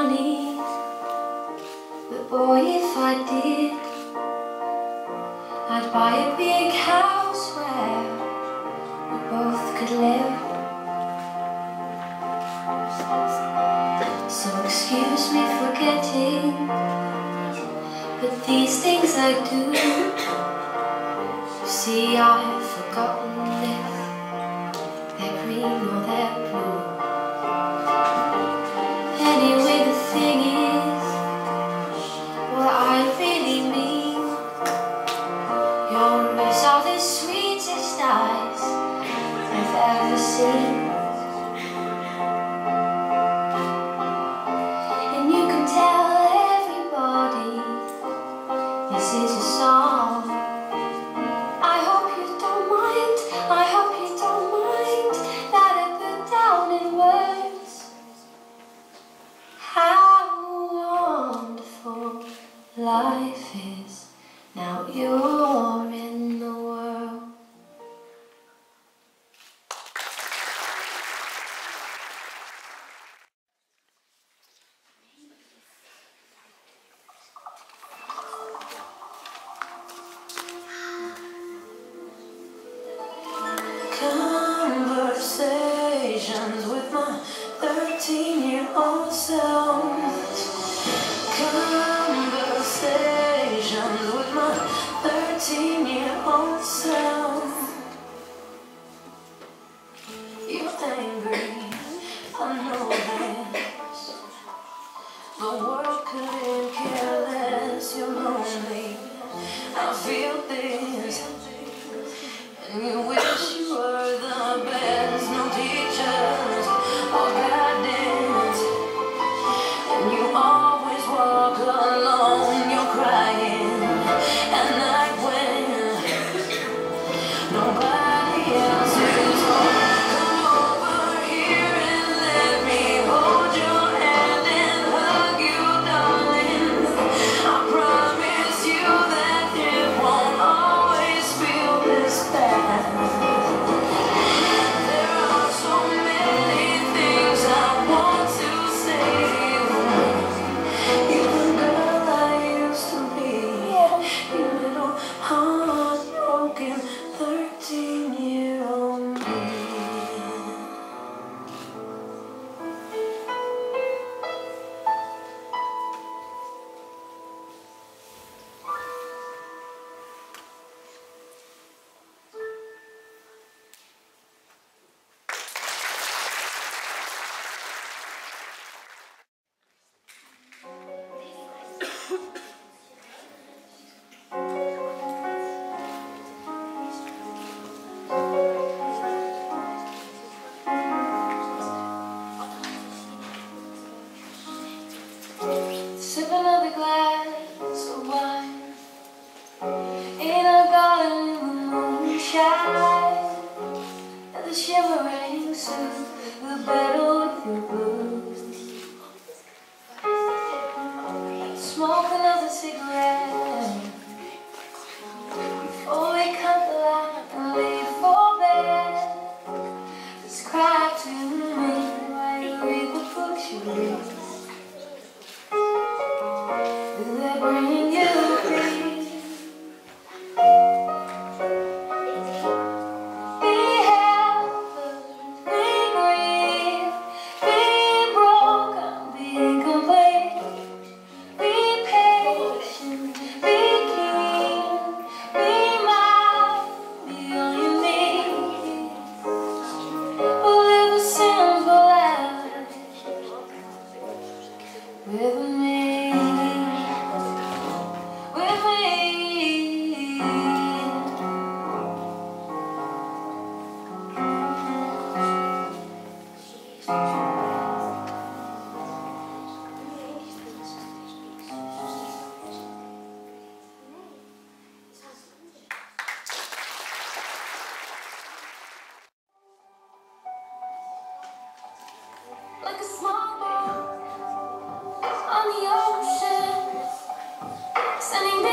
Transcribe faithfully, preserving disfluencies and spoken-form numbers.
money, but boy, if I did, I'd buy a big house where we both could live. So excuse me for getting, but these things I do, you see, I've forgotten if they're green or they're blue. Anyway, the thing is, what I really mean, your lips are the sweetest eyes I've ever seen. And you can tell everybody this is a song. I hope you don't mind, I hope you don't mind that I put down in words how wonderful life is now you're in the world. Conversations with my thirteen-year-old self. Conversations with my thirteen-year-old self. You're angry, I know this. The world couldn't care less. You're lonely, I feel this. And you wish you were the best. No teachers or guidance, and you always walk alone. You're crying at night when nobody else is home. Come over here and let me hold your hand and hug you, darling. I promise you that it won't always feel this bad. There are so many things I want to say to you. You're the girl I used to be. You little heartbroken thirteen-year-old me. Sip another glass of wine in a garden in the moonshine, and the shimmering soothe the battle with your blues. Smoke another cigarette before we cut the line and leave for bed. Describe to me why you read the books you read. Do they bring you peace? Be helpless, be grief, be broken, be incomplete. Be patient, be keen, be mild, be on your knees. Live a simple life with me, with me. Like a small boat on the ocean, sending